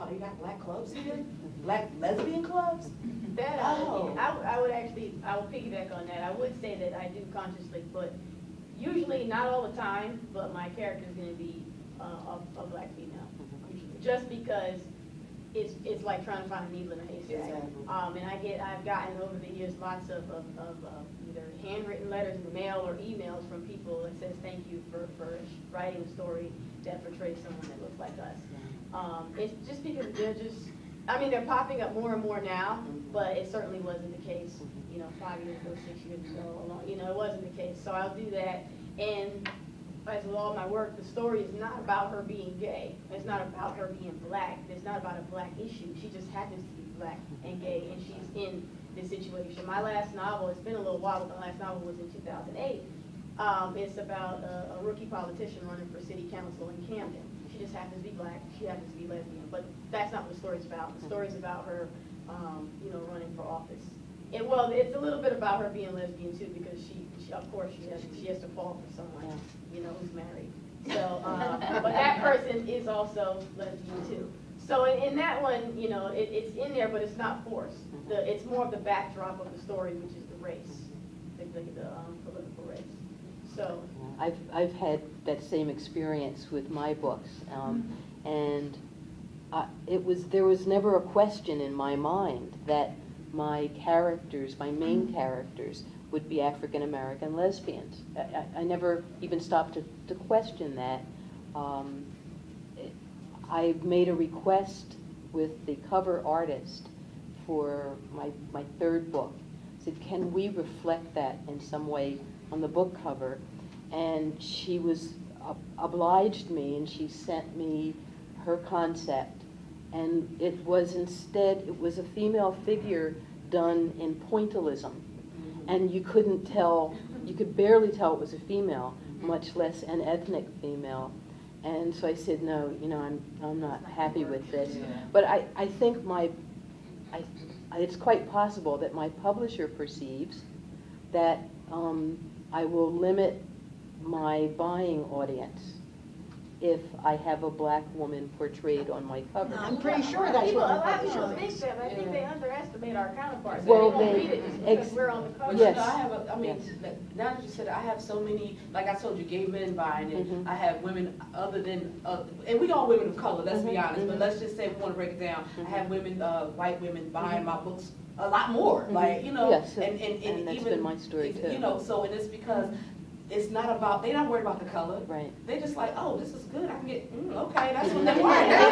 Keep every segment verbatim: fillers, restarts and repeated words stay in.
wow, they got black clubs here? Black lesbian clubs? That Oh. I, would, I, I would actually, I will piggyback on that. I would say that I do consciously, but usually not all the time, but my character is going to be uh, a, a black female, usually. Just because it's it's like trying to find a needle in a haystack. Exactly. Um, and I get, I've gotten over the years lots of, of, of uh, either handwritten letters in the mail or emails from people that says thank you for, for writing a story that portrays someone that looks like us. Um, it's just because they're just, I mean, they're popping up more and more now, but it certainly wasn't the case, you know, five years ago, six years ago, along, you know, it wasn't the case. So I'll do that. And as with all my work, the story is not about her being gay. It's not about her being black. It's not about a black issue. She just happens to be black and gay, and she's in this situation. My last novel, it's been a little while, but my last novel was in two thousand eight. Um, it's about a, a rookie politician running for city council in Camden. She just happens to be black. She happens to be lesbian. But that's not what the story's about. The story's about her, um, you know, running for office. And well, it's a little bit about her being lesbian too, because she, she of course, she has she has to fall for someone, you know, who's married. So, um, but that person is also lesbian too. So in, in that one, you know, it, it's in there, but it's not forced. The, it's more of the backdrop of the story, which is the race, the, the, the um, political race. So I've I've had that same experience with my books, um, and I, it was there was never a question in my mind that my characters, my main characters, would be African American lesbians. I, I, I never even stopped to, to question that. Um, it, I made a request with the cover artist for my my third book. I said, can we reflect that in some way on the book cover? And she was uh, obliged me, and she sent me her concept. And it was instead, it was a female figure done in pointillism. And you couldn't tell, you could barely tell it was a female, much less an ethnic female. And so I said, no, you know, I'm, I'm not happy with this. But I, I think my, I, it's quite possible that my publisher perceives that um, I will limit my buying audience if I have a black woman portrayed on my cover. I'm pretty sure that's people, what a the lot of people publisher think thinks. that. I think Yeah. they underestimate our counterparts. Well, they won't they- read it just because ex- we're on the cover. But Yes. you know, I have a, I mean, Yes. like, now that you said it, I have so many, like I told you, gay men buying it. Mhm. I have women other than, uh, and we all women of color, let's be Mhm, honest, but mhm. let's just say we want to break it down. Mhm. I have women, uh, white women buying Mhm. my books a lot more, Mhm. like, you know. Yes, and, and, and, and that's even, been my story, too. You know, so, and it's because it's not about, they're not worried about the color. Right. They're just like, oh, this is good, I can get, mm, okay, that's what they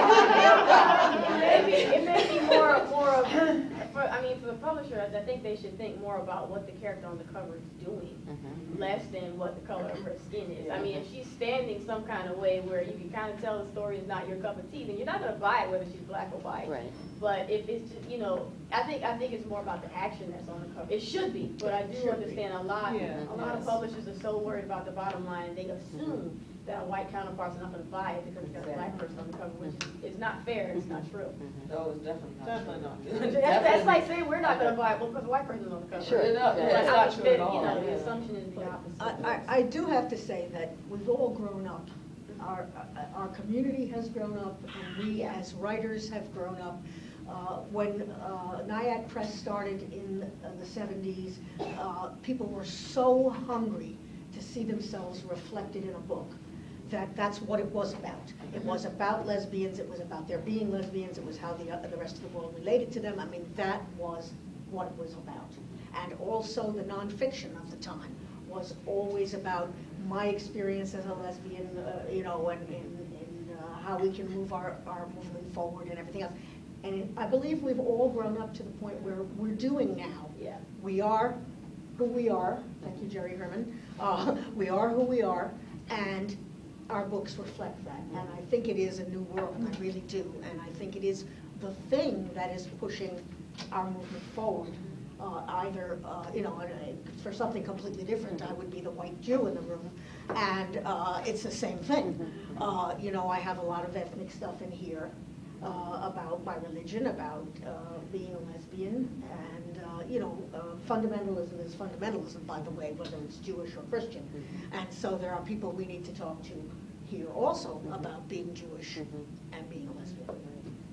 want. it, may be, it may be more, more of, for, I mean, for the publishers, I think they should think more about what the character on the cover is doing, Mhm. less than what the color of her skin is. I mean, if she's standing some kind of way where you can kind of tell the story is not your cup of tea, then you're not going to buy it whether she's black or white. Right. But if it's just, you know, I think I think it's more about the action that's on the cover. It should be, but I do understand a lot. Yeah, a lot of yes. publishers are so worried about the bottom line, and they assume that a white counterpart's not going to buy it because it's got a black person on the cover, which is, is not fair. It's not true. No, it's definitely not Definitely true. not. That's, that's like saying we're not going to buy it well, because a white person's on the cover. Sure. No, Yeah. that's I not think true at that, all. You know, the Yeah. assumption is the opposite. I, I, I do have to say that we've all grown up. Our, uh, our community has grown up, and we as writers have grown up. Uh, when uh, Nyack Press started in uh, the seventies, uh, people were so hungry to see themselves reflected in a book that that's what it was about. It was about lesbians, it was about their being lesbians, it was how the, uh, the rest of the world related to them. I mean, that was what it was about. And also the nonfiction of the time was always about my experience as a lesbian, uh, you know, and, and, and uh, how we can move our, our movement forward and everything else. And I believe we've all grown up to the point where we're doing now. Yeah. We are who we are. Thank you, Jerry Herman. Uh, we are who we are, and our books reflect that. And I think it is a new world. I really do. And I think it is the thing that is pushing our movement forward. Uh, either, uh, you know, for something completely different, I would be the white Jew in the room, and uh, it's the same thing. Uh, you know, I have a lot of ethnic stuff in here. Uh, about my religion, about uh, being a lesbian, and uh, you know, uh, fundamentalism is fundamentalism, by the way, whether it's Jewish or Christian. Mm-hmm. And so there are people we need to talk to here also mm-hmm. about being Jewish mm-hmm. and being a lesbian.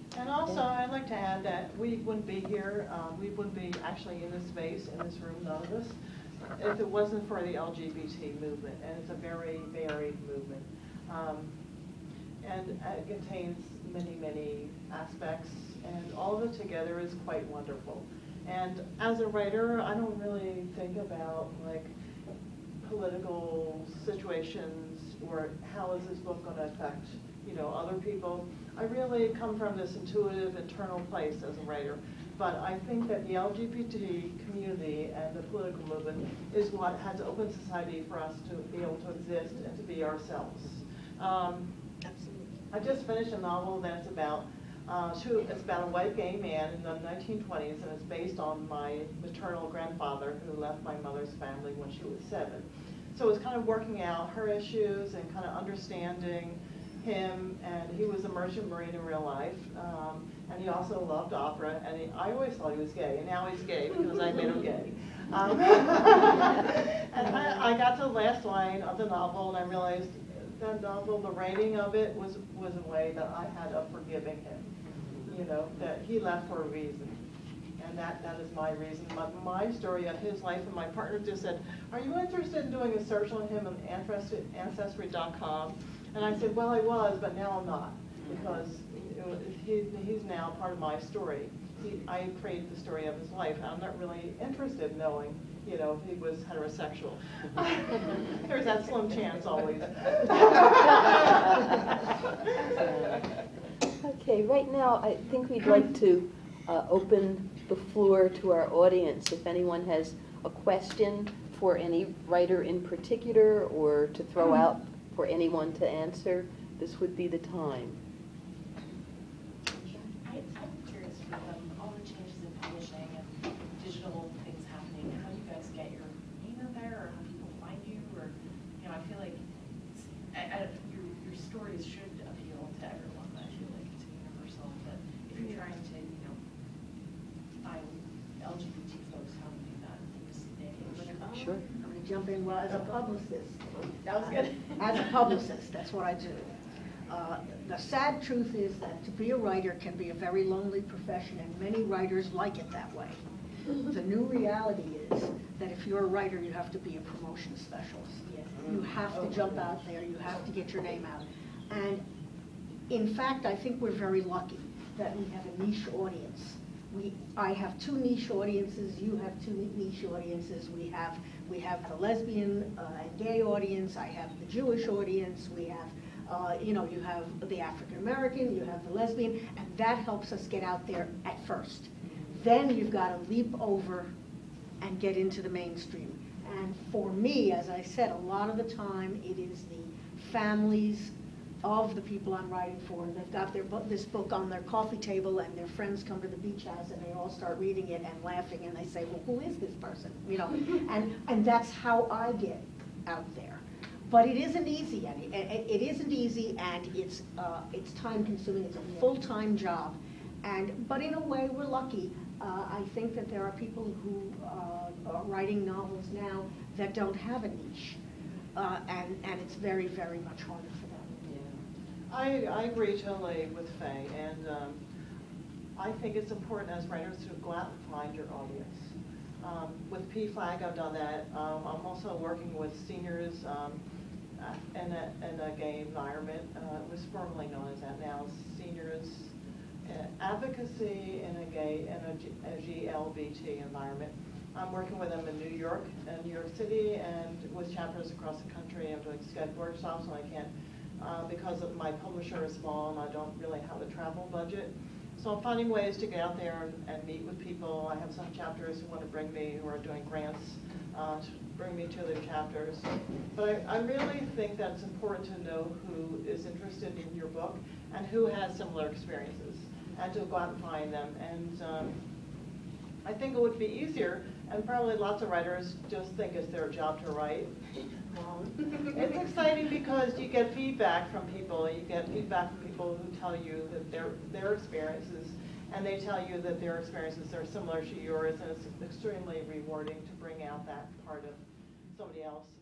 And also, I'd like to add that we wouldn't be here, um, we wouldn't be actually in this space, in this room, none of us, if it wasn't for the L G B T movement, and it's a very varied movement. Um, and it contains many, many aspects, and all of it together is quite wonderful. And as a writer, I don't really think about like political situations or how is this book going to affect, you know, other people. I really come from this intuitive, internal place as a writer. But I think that the L G B T community and the political movement is what has opened society for us to be able to exist and to be ourselves. Um, Absolutely. I just finished a novel that's about uh, two, it's about a white gay man in the nineteen twenties, and it's based on my maternal grandfather who left my mother's family when she was seven. So it's kind of working out her issues and kind of understanding him, and he was a merchant marine in real life, um, and he also loved opera, and he, I always thought he was gay, and now he's gay because I made him gay. Um, and I, I got to the last line of the novel, and I realized that novel, the writing of it was, was a way that I had of forgiving him, you know, that he left for a reason. And that, that is my reason. My, my story of his life, and my partner just said, are you interested in doing a search on him on Ancestry dot com? And I said, well, I was, but now I'm not, because you know, he, he's now part of my story. He, I created the story of his life. I'm not really interested in knowing, you know, if he was heterosexual. There's that slim chance always. Okay, right now I think we'd like to uh, open the floor to our audience. If anyone has a question for any writer in particular or to throw out for anyone to answer, this would be the time. I, I'm curious with um, all the changes in publishing and digital things happening, how do you guys get your name out there, or how people find you, or, you know, I feel like it's, I, I, your, your stories should appeal to everyone, but I feel like it's universal, but if you're trying to, you know, find L G B T folks, how do you do that in this day and age? Sure. I'm going to jump in. Well, as a publicist, That was good. as a publicist, that's what I do. Uh, the sad truth is that to be a writer can be a very lonely profession, and many writers like it that way. The new reality is that if you're a writer, you have to be a promotion specialist. Yes. You have to jump out there. You have to get your name out. And in fact, I think we're very lucky that we have a niche audience. We, I have two niche audiences. You have two niche audiences. We have we have the lesbian uh, and gay audience. I have the Jewish audience. We have, uh, you know, you have the African American. You have the lesbian, and that helps us get out there at first. Then you've got to leap over and get into the mainstream. And for me, as I said, a lot of the time it is the families of the people I'm writing for. They've got their book, this book on their coffee table, and their friends come to the beach house and they all start reading it and laughing, and they say, well, who is this person? You know, and, and that's how I get out there. But it isn't easy, and it, it isn't easy, and it's, uh, it's time consuming. It's a full-time job. And, but in a way, we're lucky. Uh, I think that there are people who uh, are writing novels now that don't have a niche. Uh, and, and it's very, very much harder for them. I, I agree totally with Faye, and um, I think it's important as writers to go out and find your audience. Um, with P FLAG, I've done that. Um, I'm also working with seniors um, in, a, in a gay environment. Uh, it was formerly known as that now, seniors uh, advocacy in a gay, in a, G, a G L B T environment. I'm working with them in New York, and New York City, and with chapters across the country. I'm doing Sched workshops, and I can't Uh, because of my publisher is small and I don't really have a travel budget. So I'm finding ways to get out there and, and meet with people. I have some chapters who want to bring me, who are doing grants, uh, to bring me to their chapters. But I, I really think that it's important to know who is interested in your book and who has similar experiences, and to go out and find them. And um, I think it would be easier, and probably lots of writers just think it's their job to write. It's exciting because you get feedback from people. You get feedback from people who tell you that their their experiences, and they tell you that their experiences are similar to yours, and it's extremely rewarding to bring out that part of somebody else.